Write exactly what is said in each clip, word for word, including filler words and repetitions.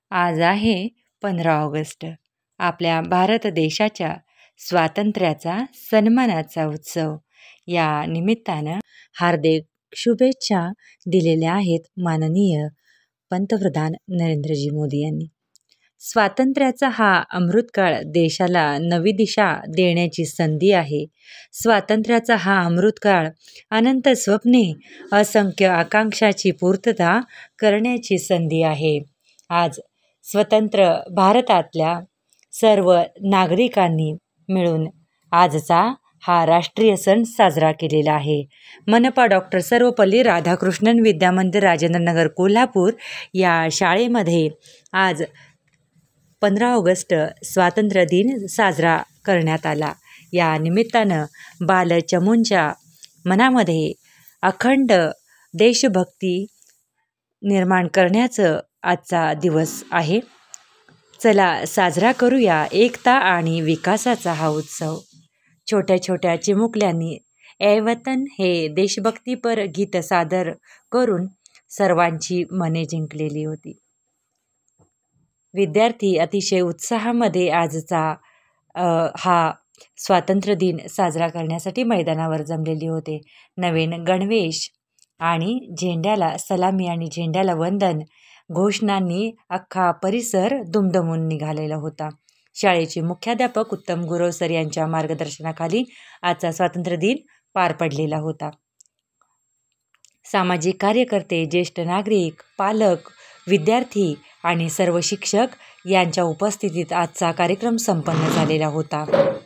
आज आहे पंधरा ऑगस्ट. आपल्या भारत देशाच्या स्वातंत्र्याचा सन्मानाचा उत्सव. या निमित्तानं हार्दिक शुभेच्छा दिलेल्या आहेत माननीय पंतप्रधान नरेंद्रजी मोदी यांनी. स्वातंत्र्याचा हा अमृतकाळ देशाला नवी दिशा देण्याची संधी आहे. स्वातंत्र्याचा हा अमृतकाळ अनंत स्वप्ने, असंख्य आकांक्षाची पूर्तता करण्याची संधी आहे. आज स्वतंत्र भारतातल्या सर्व नागरिकांनी मिळून आजचा हा राष्ट्रीय सण साजरा केलेला आहे. मनपा डॉक्टर सर्वपल्ली राधाकृष्णन विद्या मंदिर, राजेंद्रनगर, कोल्हापूर या शाळेमध्ये आज पंधरा ऑगस्ट स्वातंत्र्य दिन साजरा करण्यात आला. या निमित्तानं बालचमूंच्या मनामध्ये अखंड देशभक्ती निर्माण करण्याचं आजचा दिवस आहे. चला साजरा करूया एकता आणि विकासाचा हा उत्सव. छोट्या छोट्या चिमुकल्यांनी ए वतन हे देशभक्तीपर गीत सादर करून सर्वांची मने जिंकलेली होती. विद्यार्थी अतिशय उत्साहामध्ये आजचा हा स्वातंत्र्य दिन साजरा करण्यासाठी मैदानावर जमलेले होते. नवीन गणवेश आणि झेंड्याला सलामी आणि झेंड्याला वंदन घोषणांनी अख्खा परिसर दुमदमून निघालेला होता. शाळेचे मुख्याध्यापक उत्तम गुरव सर यांच्या मार्गदर्शनाखाली आजचा स्वातंत्र्य दिन पार पडलेला होता. सामाजिक कार्यकर्ते, ज्येष्ठ नागरिक, पालक, विद्यार्थी आणि सर्व शिक्षक यांच्या उपस्थितीत आजचा कार्यक्रम संपन्न झालेला होता.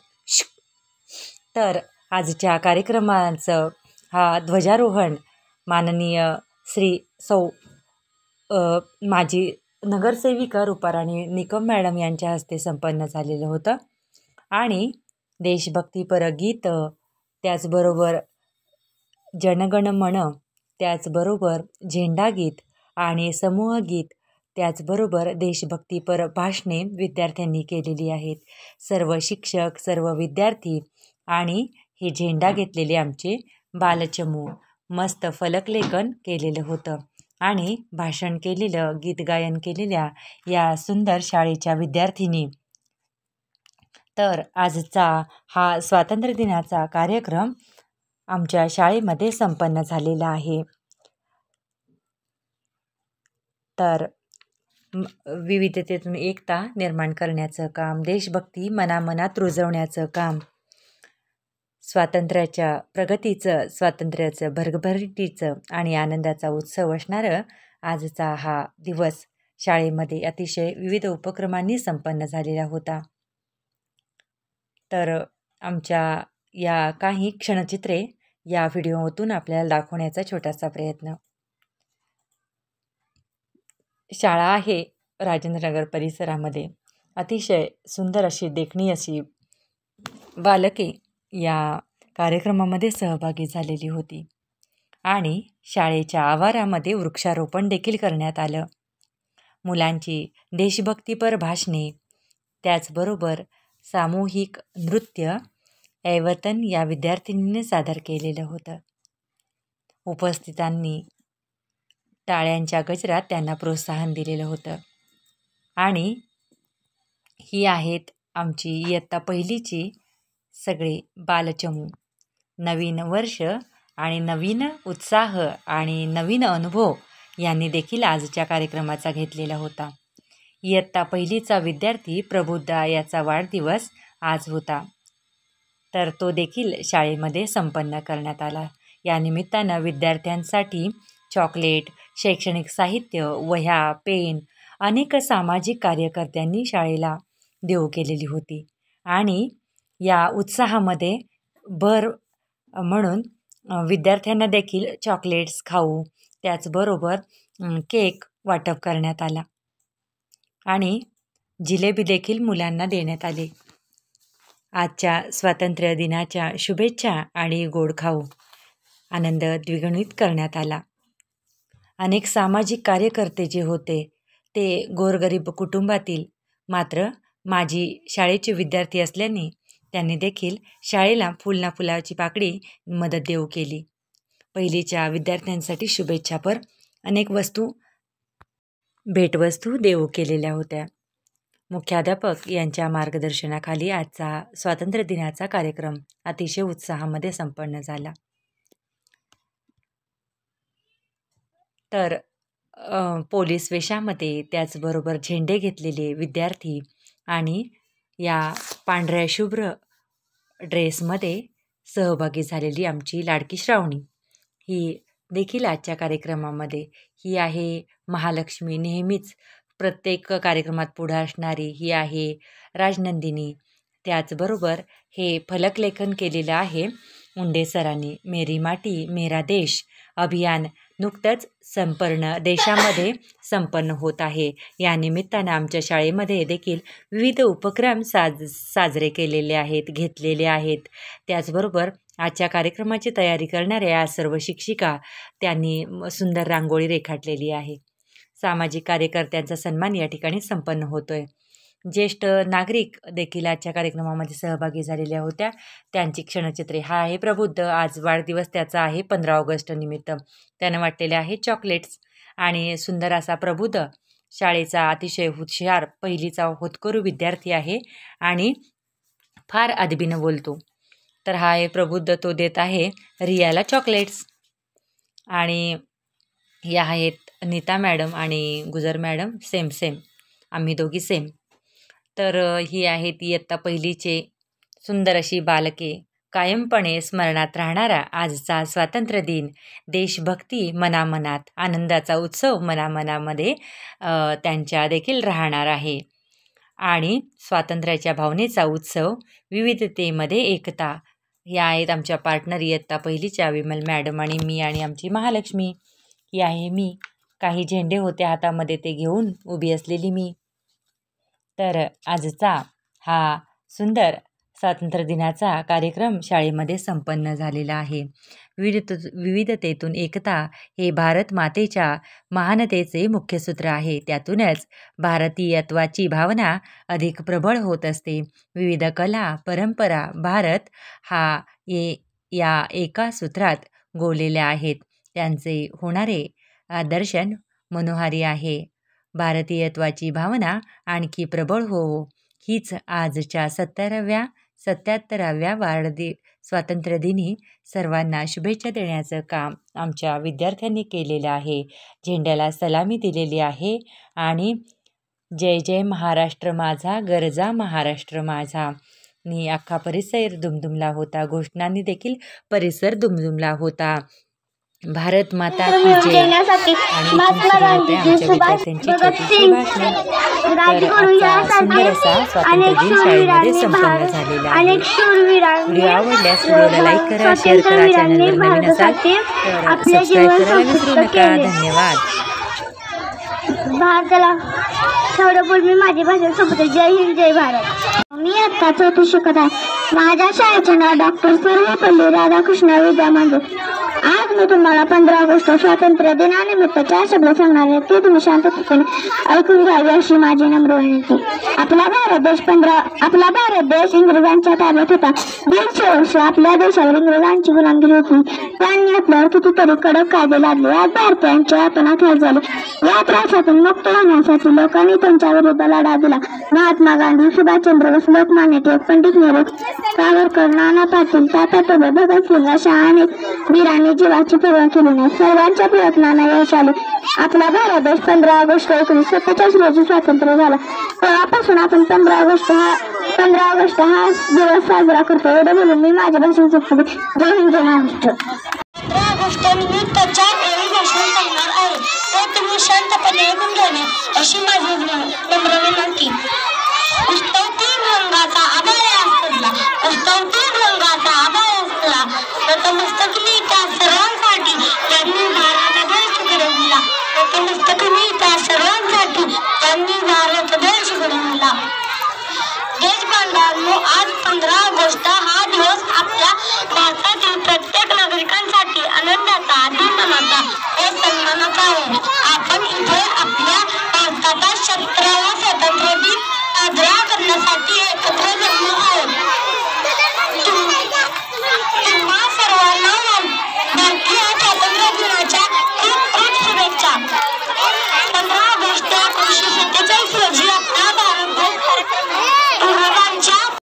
तर आजच्या कार्यक्रमाचं हा ध्वजारोहण माननीय श्री सौ माजी नगरसेविका रुपाराणी निकम मॅडम यांच्या हस्ते संपन्न झालेलं होतं. आणि देशभक्तीपर गीत, त्याचबरोबर जनगण मन, त्याचबरोबर झेंडा गीत आणि समूह गीत, त्याचबरोबर देशभक्तीपर भाषणे विद्यार्थ्यांनी केलेली आहेत. सर्व शिक्षक, सर्व विद्यार्थी आणि हे झेंडा घेतलेले आमचे बालचमू मस्त फलकलेखन केलेलं होतं आणि भाषण केलेलं, गीत गायन केलेल्या या सुंदर शाळेच्या विद्यार्थिनी. तर आजचा हा स्वातंत्र्य दिनाचा कार्यक्रम आमच्या शाळेमध्ये संपन्न झालेला आहे. तर विविधतेतून एकता निर्माण करण्याचं काम, देशभक्ती मनामनात रुजवण्याचं काम, स्वातंत्र्याच्या प्रगतीचं, स्वातंत्र्याचं भरभराटीचं आणि आनंदाचा उत्सव असणारं आजचा हा दिवस शाळेमध्ये अतिशय विविध उपक्रमांनी संपन्न झालेला होता. तर आमच्या या काही क्षणचित्रे या व्हिडिओतून आपल्याला दाखवण्याचा छोटासा प्रयत्न. शाळा आहे राजेंद्रनगर परिसरामध्ये. अतिशय सुंदर अशी देखणी अशी बालके या कार्यक्रमामध्ये सहभागी झालेली होती आणि शाळेच्या आवारामध्ये वृक्षारोपण देखील करण्यात आलं. मुलांची देशभक्तीपर भाषणे, त्याचबरोबर सामूहिक नृत्य ए वतन या विद्यार्थिनींनी सादर केलेलं होतं. उपस्थितांनी टाळ्यांच्या गजरात त्यांना प्रोत्साहन दिलेलं होतं. आणि ही आहेत आमची इयत्ता पहिलीची सगळे बालचमू. नवीन वर्ष आणि नवीन उत्साह आणि नवीन अनुभव यांनी देखील आजच्या कार्यक्रमाचा घेतलेला होता. इयत्ता पहिलीचा विद्यार्थी प्रबुद्धा याचा वाढदिवस आज होता, तर तो देखील शाळेमध्ये संपन्न करण्यात आला. या निमित्तानं विद्यार्थ्यांसाठी चॉकलेट, शैक्षणिक साहित्य, वह्या, पेन अनेक सामाजिक कार्यकर्त्यांनी शाळेला देऊ केलेली होती. आणि या उत्साहामध्ये भर म्हणून विद्यार्थ्यांना देखील चॉकलेट्स, खाऊ, त्याचबरोबर केक वाटप करण्यात आला आणि जिलेबी देखील मुलांना देण्यात आली. आजच्या स्वातंत्र्य दिनाच्या शुभेच्छा आणि गोड खाऊ आनंद द्विगुणित करण्यात आला. अनेक सामाजिक कार्यकर्ते जे होते ते गोरगरीब कुटुंबातील, मात्र माजी शाळेचे विद्यार्थी असल्याने त्यांनी देखील शाळेला फुलना फुलाची पाकळी मदत देऊ केली. पहिलीच्या विद्यार्थ्यांसाठी शुभेच्छापर अनेक वस्तू भेटवस्तू देऊ केलेल्या होत्या. मुख्याध्यापक यांच्या मार्गदर्शनाखाली आजचा स्वातंत्र्य दिनाचा कार्यक्रम अतिशय उत्साहामध्ये संपन्न झाला. तर पोलीस वेशामध्ये त्याचबरोबर झेंडे घेतलेले विद्यार्थी आणि या पांढऱ्या शुभ्र ड्रेसमध्ये सहभागी झालेली आमची लाडकी श्रावणी ही देखील आजच्या कार्यक्रमामध्ये. ही आहे महालक्ष्मी, नेहमीच प्रत्येक कार्यक्रमात पुढे असणारी. ही आहे राजनंदिनी. त्याचबरोबर हे फलकलेखन केलेलं आहे उंडे सरांनी. मेरी माटी मेरा देश अभियान नुकतंच संपूर्ण देशामध्ये संपन्न होत आहे. या निमित्तानं आमच्या शाळेमध्ये देखील विविध उपक्रम साज साजरे केलेले आहेत, घेतलेले आहेत. त्याचबरोबर आजच्या कार्यक्रमाची तयारी करणाऱ्या या सर्व शिक्षिका त्यांनी सुंदर रांगोळी रेखाटलेली आहे. सामाजिक कार्यकर्त्यांचा सन्मान या ठिकाणी संपन्न होतोय. ज्येष्ठ नागरिक देखील आजच्या कार्यक्रमामध्ये सहभागी झालेल्या होत्या. त्यांची क्षणचित्रे. हा आहे प्रबुद्ध. आज वाढदिवस त्याचा आहे पंधरा ऑगस्ट निमित्त. त्यानं वाटलेले आहे चॉकलेट्स. आणि सुंदर असा प्रबुद्ध शाळेचा अतिशय हुशार पहिलीचा होतकरू विद्यार्थी आहे आणि फार अदबीनं बोलतो. तर हा आहे प्रबुद्ध. तो देत आहे रियाला चॉकलेट्स. आणि या आहेत नीता मॅडम आणि गुजर मॅडम. सेम सेम आम्ही दोघी सेम. तर ही आहेत इयत्ता पहिलीचे सुंदर अशी बालके. कायमपणे स्मरणात राहणारा आजचा स्वातंत्र्य दिन, देशभक्ती मनामनात, आनंदाचा उत्सव मनामनामध्ये त्यांच्या देखील राहणार आहे. आणि स्वातंत्र्याच्या भावनेचा उत्सव, विविधतेमध्ये एकता. या आहेत आमच्या पार्टनर इयत्ता पहिलीच्या विमल मॅडम आणि मी आणि आमची महालक्ष्मी. ही आहे मी. काही झेंडे होते हातामध्ये, ते घेऊन उभी असलेली मी. तर आजचा हा सुंदर स्वातंत्र्य दिनाचा कार्यक्रम शाळेमध्ये संपन्न झालेला आहे. विविध विविधतेतून एकता हे भारत मातेच्या महानतेचे मुख्य सूत्र आहे. त्यातूनच भारतीयत्वाची भावना अधिक प्रबळ होत असते. विविध कला, परंपरा भारत हा ये या एका सूत्रात गोवलेल्या आहेत. त्यांचे होणारे दर्शन मनोहारी आहे. भारतीयत्वाची भावना आणखी प्रबळ हो, हीच आजच्या सत्तराव्या सत्याहत्तराव्या वाढदि स्वातंत्र्यदिनी सर्वांना शुभेच्छा देण्याचं काम आमच्या विद्यार्थ्यांनी केलेलं आहे. झेंड्याला सलामी दिलेली आहे आणि जय जय महाराष्ट्र माझा, गरजा महाराष्ट्र माझा नी अख्खा परिसर दुमदुमला होता. घोषणांनी देखील परिसर दुमदुमला होता. भारत माता की जय. आणि महात्मा गांधीजी, सुभाष भगत सिंग, राजगुरू यासारखे अनेक शूरवीरांनी भारत अनेक शूरवीरांनी स्वातंत्र्यवीरांनी भारतासाठी आपले जीवन समर्पित केले. धन्यवाद. भारताला थोडं बोल मी माझी भाषा सोबत. जय हिंद, जय भारत. मी आत्ता चौथी शिकत आहे. माझ्या शाळेचे नाव डॉक्टर सर्वपल्ली राधाकृष्ण विद्या मंदिर. आज मी तुम्हाला पंधरा ऑगस्ट स्वातंत्र्य दिनानिमित्त चार शब्द सांगणार आहे. ते तुम्ही शांततेने ऐकून घ्यावे अशी माझी नम्र विनंती. आपला भारत देश पंधरा आपला भारत देश इंग्रजांच्या ताब्यात होता. दीडशे वर्ष आपल्या देशावर इंग्रजांची गुलामगिरी होती. त्यांनी आपल्यावर कितीतरी कडक कायदे लादले. आज भारतीयांच्या हातोनात हाल झाले. या त्रासातून मुक्त होण्यासाठी लोकांनी त्यांच्या विरुद्ध लढा दिला. महात्मा गांधी, सुभाषचंद्र बोस, लोकमान्य टिळक, पंडित नेहरू, सावरकर, नाना पाटील, तात्या टोपे, भगतसिंग अशा अनेक वीरांनी जीवाची पर्वा केली नाही. सर्वांच्या प्रयत्नांना यश आले. आपला भारत देश पंधरा ऑगस्ट एकोणीसशे सत्तेचाळीस रोजी स्वातंत्र्य झाला. तेव्हापासून आपण पंधरा ऑगस्ट हा पंधरा ऑगस्ट हा दिवस साजरा करतो. एवढं बोलून मी माझ्या भाषण संपवते. जय हिंद, जय महाराष्ट्र. पंधरा ऑगस्ट निमित्त चार वेळी भाषण करणार आहे. ते तुम्ही शांतपणे ऐकून घ्यावे अशी माझी नम्र विनंती.